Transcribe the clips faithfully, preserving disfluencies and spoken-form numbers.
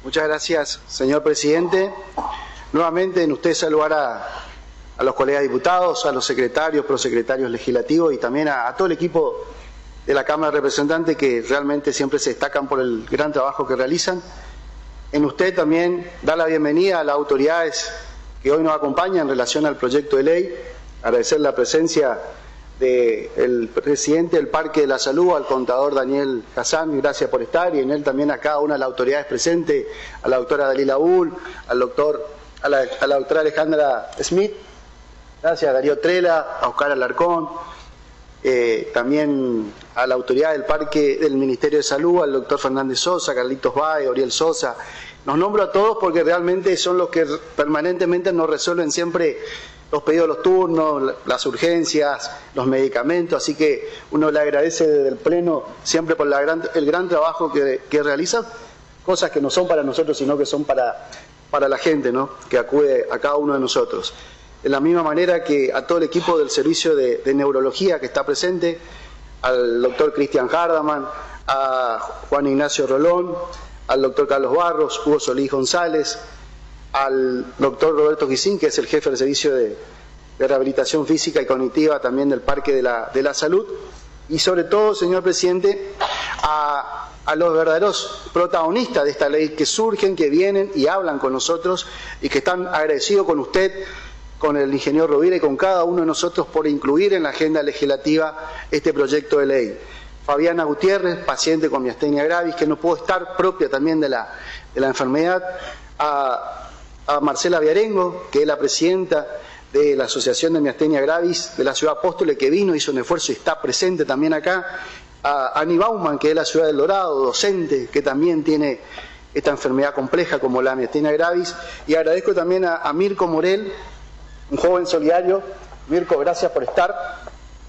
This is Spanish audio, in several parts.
Muchas gracias, señor presidente. Nuevamente en usted saludar a, a los colegas diputados, a los secretarios, prosecretarios legislativos y también a, a todo el equipo de la Cámara de Representantes que realmente siempre se destacan por el gran trabajo que realizan. En usted también dar la bienvenida a las autoridades que hoy nos acompañan en relación al proyecto de ley. Agradecer la presencia del presidente del Parque de la Salud, al contador Daniel Hassan, gracias por estar, y en él también a cada una de las autoridades presentes, a la doctora Dalila Bull, al doctor, a la, a la doctora Alejandra Smith, gracias a Darío Trela, a Oscar Alarcón, eh, también a la autoridad del Parque del Ministerio de Salud, al doctor Fernández Sosa, Carlitos Baez, Oriel Sosa. Los nombro a todos porque realmente son los que permanentemente nos resuelven siempre los pedidos de los turnos, las urgencias, los medicamentos, así que uno le agradece desde el Pleno siempre por la gran, el gran trabajo que, que realizan, cosas que no son para nosotros, sino que son para, para la gente, ¿no?, que acude a cada uno de nosotros. De la misma manera que a todo el equipo del Servicio de, de Neurología que está presente, al doctor Cristian Hardaman, a Juan Ignacio Rolón, al doctor Carlos Barros, Hugo Solís González, al doctor Roberto Guisín, que es el jefe del Servicio de, de Rehabilitación Física y Cognitiva también del Parque de la, de la Salud, y sobre todo, señor presidente, a, a los verdaderos protagonistas de esta ley que surgen, que vienen y hablan con nosotros y que están agradecidos con usted, con el ingeniero Rovira y con cada uno de nosotros por incluir en la agenda legislativa este proyecto de ley. Fabiana Gutiérrez, paciente con miastenia gravis, que no pudo estar, propia también de la, de la enfermedad, a a Marcela Viarengo, que es la presidenta de la Asociación de Miastenia Gravis de la Ciudad Apóstoles, que vino, hizo un esfuerzo y está presente también acá, a Ani Bauman, que es de la Ciudad del Dorado, docente, que también tiene esta enfermedad compleja como la miastenia gravis, y agradezco también a, a Mirko Morel, un joven solidario. Mirko, gracias por estar.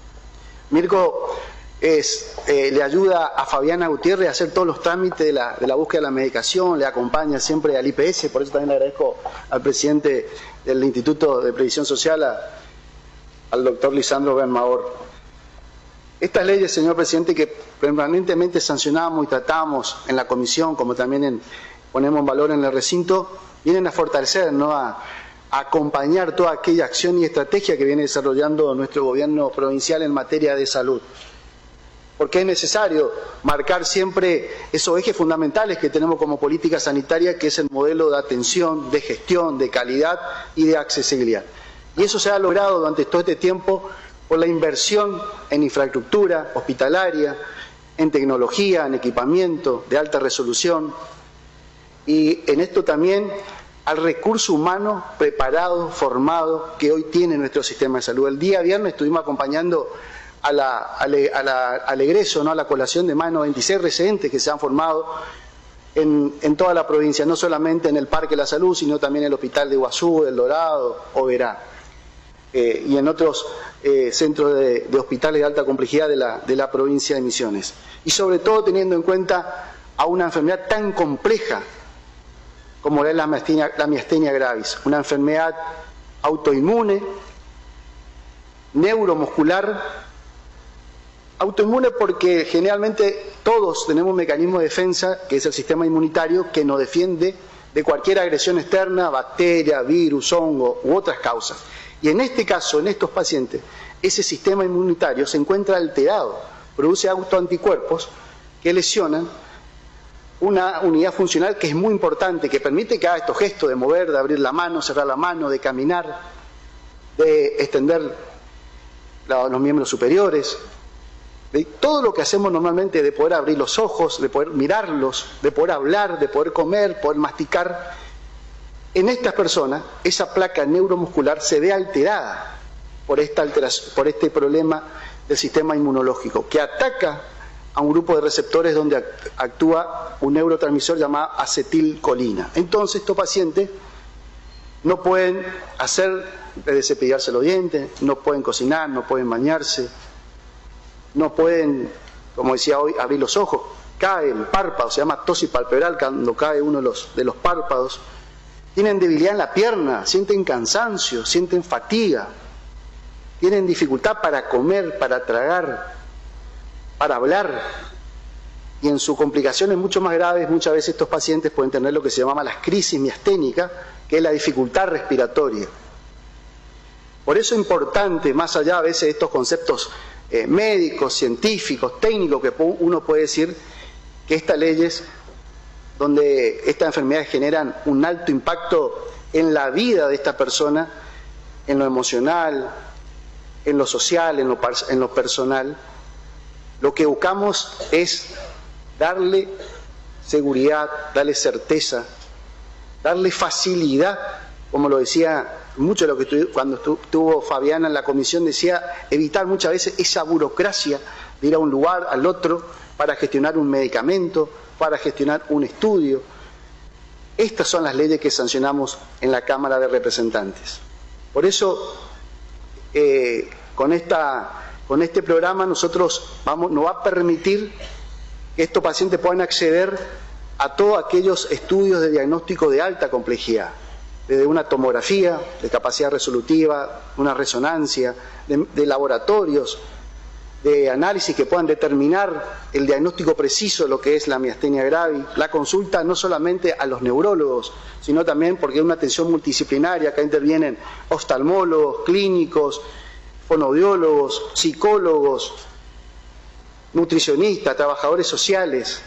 Mirko es, eh, le ayuda a Fabiana Gutiérrez a hacer todos los trámites de la, de la búsqueda de la medicación, le acompaña siempre al I P S, por eso también le agradezco al presidente del Instituto de Previsión Social, a, al doctor Lisandro Benmaor. Estas leyes, señor presidente, que permanentemente sancionamos y tratamos en la comisión, como también en, ponemos en valor en el recinto, vienen a fortalecer, ¿no?, a, a acompañar toda aquella acción y estrategia que viene desarrollando nuestro gobierno provincial en materia de salud. Porque es necesario marcar siempre esos ejes fundamentales que tenemos como política sanitaria, que es el modelo de atención, de gestión, de calidad y de accesibilidad. Y eso se ha logrado durante todo este tiempo por la inversión en infraestructura hospitalaria, en tecnología, en equipamiento de alta resolución, y en esto también al recurso humano preparado, formado, que hoy tiene nuestro sistema de salud. El día viernes estuvimos acompañando A la, a la, a la, al egreso, ¿no?, a la colación de más de veintiséis residentes que se han formado en, en toda la provincia, no solamente en el Parque de la Salud, sino también en el Hospital de Iguazú, El Dorado, Oberá, eh, y en otros eh, centros de, de hospitales de alta complejidad de la, de la provincia de Misiones. Y sobre todo teniendo en cuenta a una enfermedad tan compleja como es la miastenia, la miastenia gravis, una enfermedad autoinmune, neuromuscular. Autoinmune porque generalmente todos tenemos un mecanismo de defensa, que es el sistema inmunitario, que nos defiende de cualquier agresión externa, bacteria, virus, hongo u otras causas. Y en este caso, en estos pacientes, ese sistema inmunitario se encuentra alterado, produce autoanticuerpos que lesionan una unidad funcional que es muy importante, que permite que haga estos gestos de mover, de abrir la mano, cerrar la mano, de caminar, de extender los miembros superiores, de todo lo que hacemos normalmente, de poder abrir los ojos, de poder mirarlos, de poder hablar, de poder comer, poder masticar. En estas personas, esa placa neuromuscular se ve alterada por, esta alteración, por este problema del sistema inmunológico, que ataca a un grupo de receptores donde actúa un neurotransmisor llamado acetilcolina. Entonces, estos pacientes no pueden hacer desde cepillarse los dientes, no pueden cocinar, no pueden bañarse, no pueden, como decía hoy, abrir los ojos, cae el párpado, se llama tosis palpebral cuando cae uno de los, de los párpados, tienen debilidad en la pierna, sienten cansancio, sienten fatiga, tienen dificultad para comer, para tragar, para hablar, y en sus complicaciones mucho más graves, muchas veces estos pacientes pueden tener lo que se llama las crisis miasténicas, que es la dificultad respiratoria. Por eso es importante, más allá a veces de estos conceptos eh, médicos, científicos, técnicos, que uno puede decir que estas leyes, donde estas enfermedades generan un alto impacto en la vida de esta persona, en lo emocional, en lo social, en lo, en lo personal, lo que buscamos es darle seguridad, darle certeza, darle facilidad, como lo decía mucho de lo que tu, cuando estuvo Fabiana en la comisión, decía evitar muchas veces esa burocracia de ir a un lugar, al otro, para gestionar un medicamento, para gestionar un estudio. Estas son las leyes que sancionamos en la Cámara de Representantes. Por eso, eh, con, esta, con este programa nosotros vamos, nos va a permitir que estos pacientes puedan acceder a todos aquellos estudios de diagnóstico de alta complejidad, desde una tomografía de capacidad resolutiva, una resonancia, de, de laboratorios, de análisis que puedan determinar el diagnóstico preciso de lo que es la miastenia gravis, la consulta no solamente a los neurólogos, sino también porque es una atención multidisciplinaria, acá intervienen oftalmólogos, clínicos, fonoaudiólogos, psicólogos, nutricionistas, trabajadores sociales,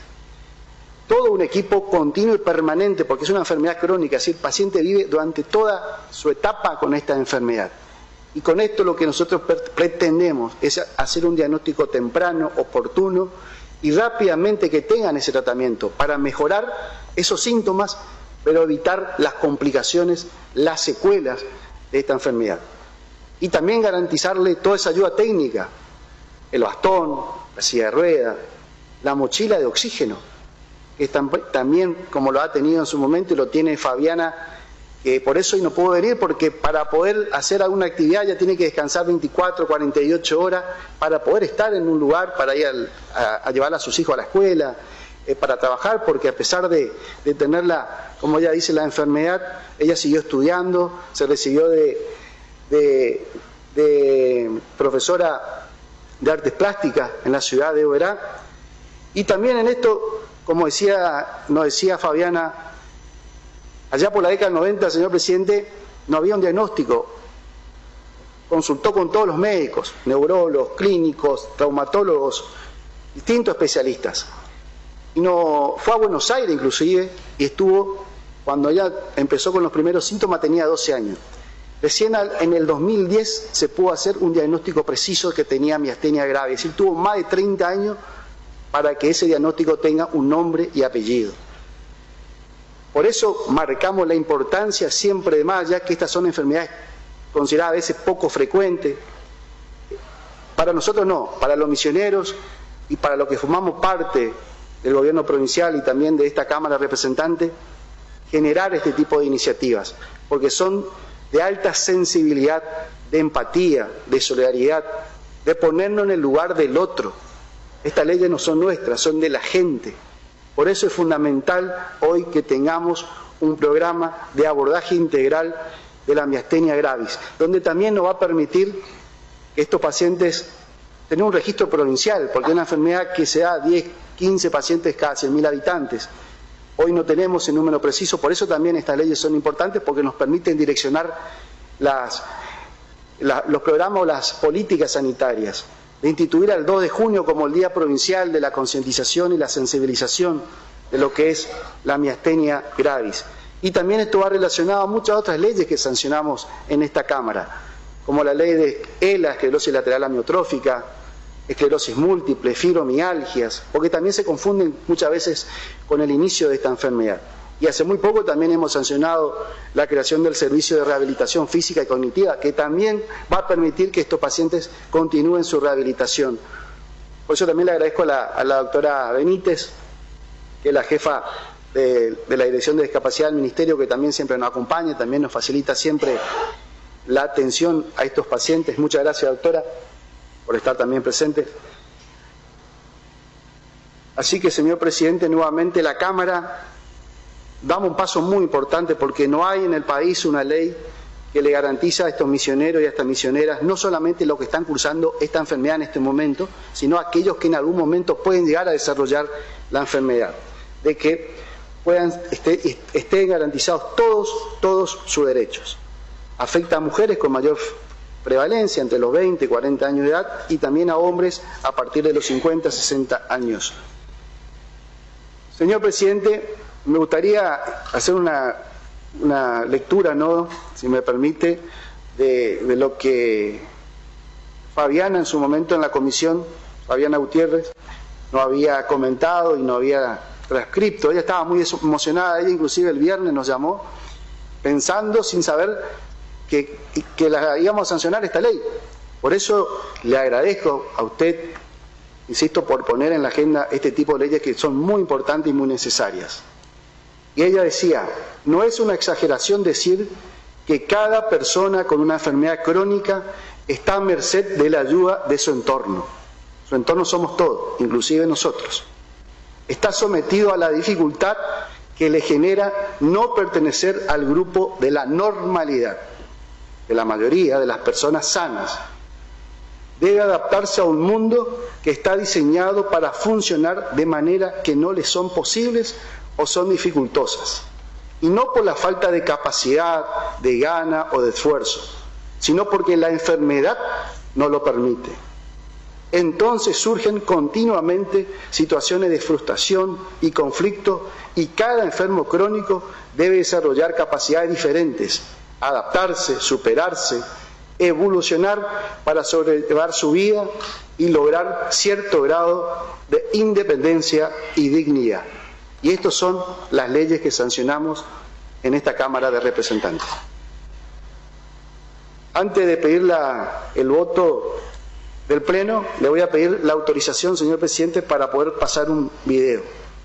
todo un equipo continuo y permanente, porque es una enfermedad crónica, es decir, el paciente vive durante toda su etapa con esta enfermedad. Y con esto lo que nosotros pretendemos es hacer un diagnóstico temprano, oportuno y rápidamente que tengan ese tratamiento para mejorar esos síntomas, pero evitar las complicaciones, las secuelas de esta enfermedad. Y también garantizarle toda esa ayuda técnica, el bastón, la silla de ruedas, la mochila de oxígeno, que también, como lo ha tenido en su momento y lo tiene Fabiana, que por eso hoy no pudo venir, porque para poder hacer alguna actividad ya tiene que descansar veinticuatro, cuarenta y ocho horas para poder estar en un lugar, para ir al, a, a llevar a sus hijos a la escuela, eh, para trabajar, porque a pesar de, de tener la, como ella dice, la enfermedad, ella siguió estudiando, se recibió de, de, de profesora de artes plásticas en la ciudad de Oberá. Y también en esto, como decía, nos decía Fabiana, allá por la década del noventa, señor presidente, no había un diagnóstico. Consultó con todos los médicos, neurólogos, clínicos, traumatólogos, distintos especialistas. Y no, fue a Buenos Aires inclusive, y estuvo, cuando ella empezó con los primeros síntomas, tenía doce años. Recién en el dos mil diez se pudo hacer un diagnóstico preciso de que tenía miastenia grave. Es decir, tuvo más de treinta años para que ese diagnóstico tenga un nombre y apellido. Por eso marcamos la importancia siempre de más, ya que estas son enfermedades consideradas a veces poco frecuentes. Para nosotros no, para los misioneros y para los que formamos parte del gobierno provincial y también de esta Cámara de Representantes, generar este tipo de iniciativas, porque son de alta sensibilidad, de empatía, de solidaridad, de ponernos en el lugar del otro. Estas leyes no son nuestras, son de la gente. Por eso es fundamental hoy que tengamos un programa de abordaje integral de la miastenia gravis, donde también nos va a permitir que estos pacientes tengan un registro provincial, porque es una enfermedad que se da a diez, quince pacientes cada cien mil habitantes. Hoy no tenemos el número preciso, por eso también estas leyes son importantes, porque nos permiten direccionar las, la, los programas o las políticas sanitarias, de instituir al dos de junio como el Día Provincial de la Concientización y la Sensibilización de lo que es la miastenia gravis. Y también esto va relacionado a muchas otras leyes que sancionamos en esta Cámara, como la ley de E L A, esclerosis lateral amiotrófica, esclerosis múltiple, fibromialgias, porque también se confunden muchas veces con el inicio de esta enfermedad. Y hace muy poco también hemos sancionado la creación del servicio de rehabilitación física y cognitiva, que también va a permitir que estos pacientes continúen su rehabilitación. Por eso también le agradezco a la, a la doctora Benítez, que es la jefa de, de la Dirección de Discapacidad del Ministerio, que también siempre nos acompaña, también nos facilita siempre la atención a estos pacientes. Muchas gracias, doctora, por estar también presente. Así que, señor presidente, nuevamente la Cámara damos un paso muy importante, porque no hay en el país una ley que le garantiza a estos misioneros y a estas misioneras no solamente los que están cursando esta enfermedad en este momento, sino a aquellos que en algún momento pueden llegar a desarrollar la enfermedad, de que puedan este, estén garantizados todos, todos sus derechos. Afecta a mujeres con mayor prevalencia, entre los veinte y cuarenta años de edad, y también a hombres a partir de los cincuenta, sesenta años. Señor presidente, me gustaría hacer una, una lectura, ¿no?, si me permite, de, de lo que Fabiana en su momento en la comisión, Fabiana Gutiérrez, no había comentado y no había transcripto. Ella estaba muy emocionada, ella inclusive el viernes nos llamó pensando sin saber que, que la íbamos a sancionar esta ley. Por eso le agradezco a usted, insisto, por poner en la agenda este tipo de leyes que son muy importantes y muy necesarias. Y ella decía, no es una exageración decir que cada persona con una enfermedad crónica está a merced de la ayuda de su entorno. Su entorno somos todos, inclusive nosotros. Está sometido a la dificultad que le genera no pertenecer al grupo de la normalidad, de la mayoría de las personas sanas. Debe adaptarse a un mundo que está diseñado para funcionar de manera que no le son posibles o son dificultosas, y no por la falta de capacidad, de gana o de esfuerzo, sino porque la enfermedad no lo permite. Entonces surgen continuamente situaciones de frustración y conflicto, y cada enfermo crónico debe desarrollar capacidades diferentes, adaptarse, superarse, evolucionar para sobrellevar su vida y lograr cierto grado de independencia y dignidad. Y estas son las leyes que sancionamos en esta Cámara de Representantes. Antes de pedir la, el voto del Pleno, le voy a pedir la autorización, señor presidente, para poder pasar un video.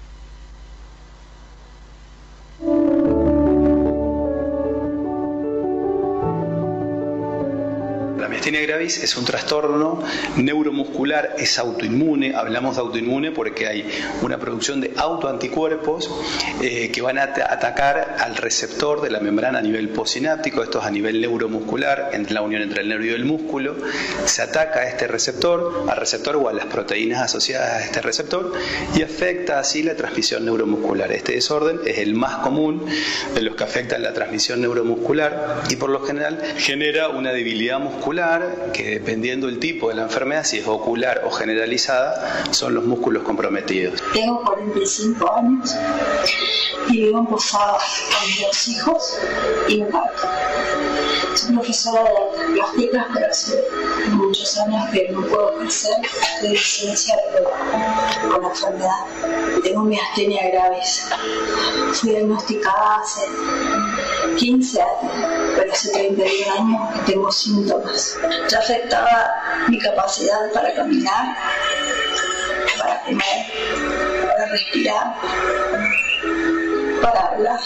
La miastenia gravis es un trastorno neuromuscular, es autoinmune. Hablamos de autoinmune porque hay una producción de autoanticuerpos eh, que van a atacar al receptor de la membrana a nivel postsináptico. Esto es a nivel neuromuscular, entre la unión entre el nervio y el músculo. Se ataca a este receptor, al receptor o a las proteínas asociadas a este receptor, y afecta así la transmisión neuromuscular. Este desorden es el más común de los que afectan la transmisión neuromuscular y por lo general genera una debilidad muscular que, dependiendo del tipo de la enfermedad, si es ocular o generalizada, son los músculos comprometidos. Tengo cuarenta y cinco años y vivo en Posadas con mis dos hijos y un gato. Soy profesora de artes plásticas, pero hace muchos años que no puedo ejercer de licencia con la enfermedad. Tengo miastenia gravis. Fui diagnosticada hace quince años, pero hace treinta y un años que tengo síntomas. Ya afectaba mi capacidad para caminar, para comer, para respirar, para hablar.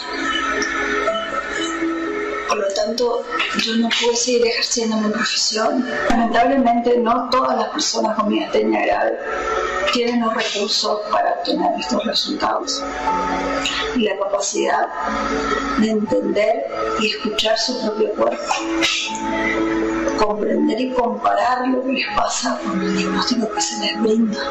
Por lo tanto, yo no pude seguir ejerciendo mi profesión. Lamentablemente, no todas las personas con miastenia grave tienen los recursos para obtener estos resultados y la capacidad de entender y escuchar su propio cuerpo, comprender y comparar lo que les pasa con el diagnóstico que se les brinda.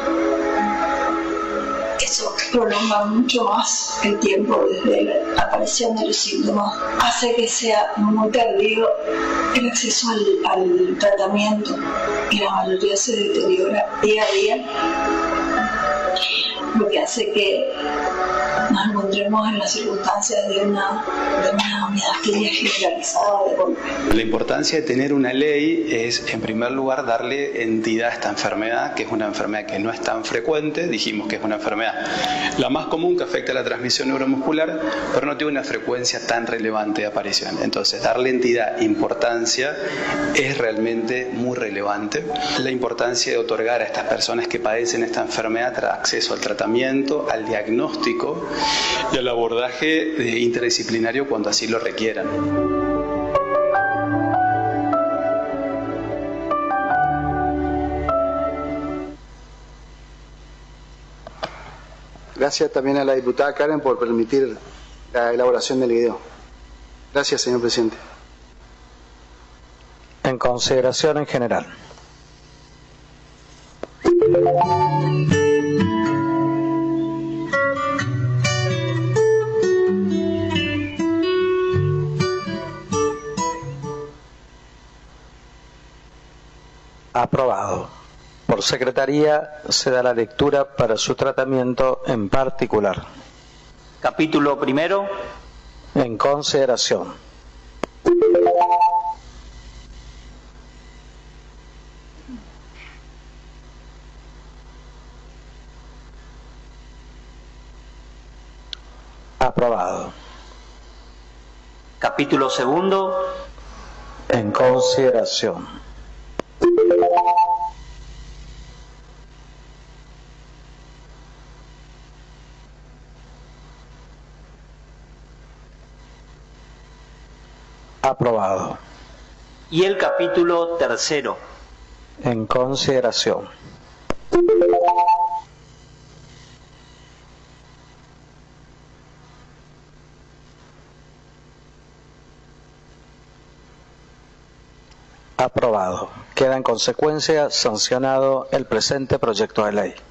Eso prolonga mucho más el tiempo desde la aparición de los síntomas, hace que sea muy tardío el acceso al, al tratamiento y la mayoría se deteriora día a día, lo que hace que nos encontremos en las circunstancias de una, de una miastenia generalizada de golpe. La importancia de tener una ley es, en primer lugar, darle entidad a esta enfermedad, que es una enfermedad que no es tan frecuente. Dijimos que es una enfermedad la más común, que afecta a la transmisión neuromuscular, pero no tiene una frecuencia tan relevante de aparición. Entonces, darle entidad, importancia, es realmente muy relevante. La importancia de otorgar a estas personas que padecen esta enfermedad acceso al tratamiento, al diagnóstico y al abordaje interdisciplinario cuando así lo requieran. Gracias también a la diputada Karen por permitir la elaboración del video. Gracias, señor presidente. Consideración en general. Aprobado. Por Secretaría se da la lectura para su tratamiento en particular. Capítulo primero. En consideración. Aprobado. Capítulo segundo. En consideración. Aprobado. Y el capítulo tercero. En consideración. Aprobado. Queda en consecuencia sancionado el presente proyecto de ley.